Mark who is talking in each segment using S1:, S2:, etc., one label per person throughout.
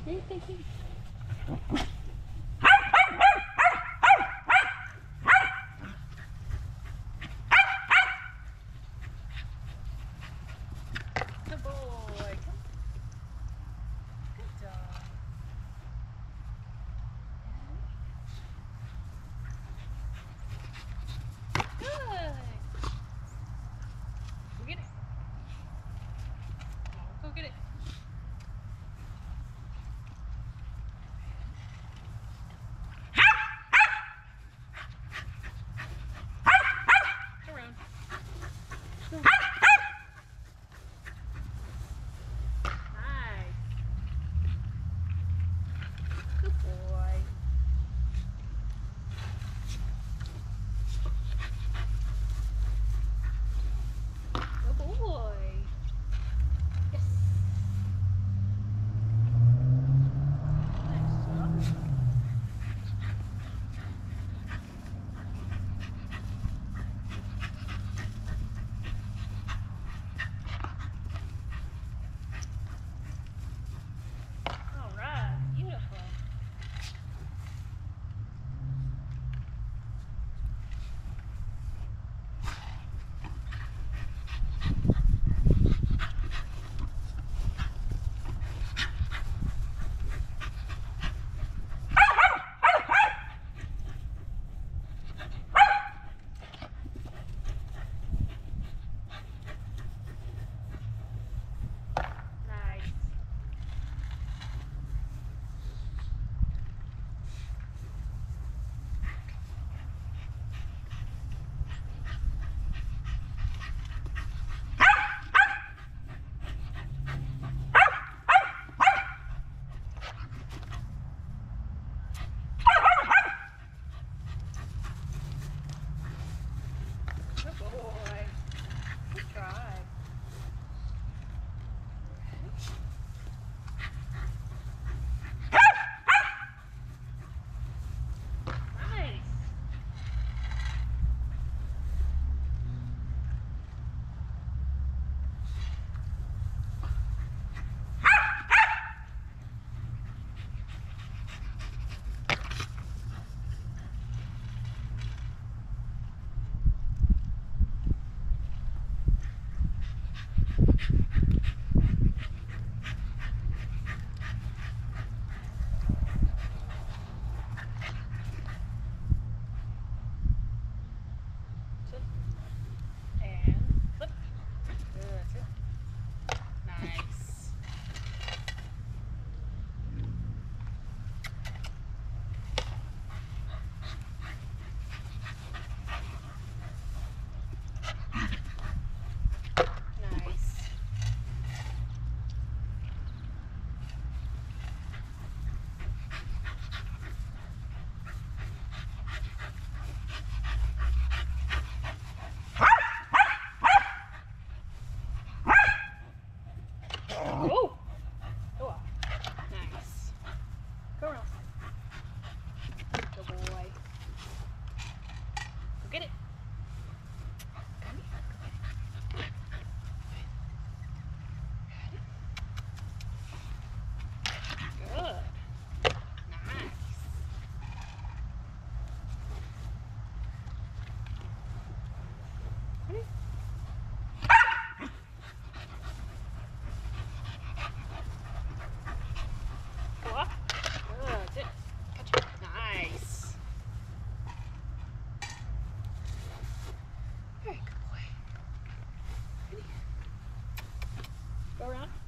S1: thinking? Good boy. Good dog. Good. Go get it. Go get it. Go around. Go. Nice. Good boy. Good boy. Yes. Nice job. All right. Beautiful. Nice. Good boy. Good try. Nice. Sit. And flip. Good. Sit. Nice. Nice. Oh! Go up. Nice. Go around. Good boy. Go get it. Come here. Go get it. Good. Nice. Ready? Go up. Good. Sit. Catch it. Nice. Very good boy. Ready? Go around.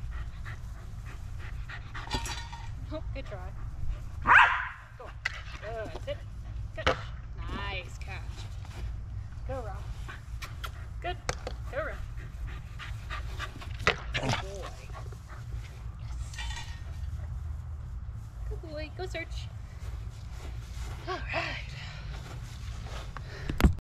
S1: Oh, good try. Go on. Good. Sit. Catch. Nice catch. Go around. Good. Go around. Good boy. Yes. Good boy. Go search. All right.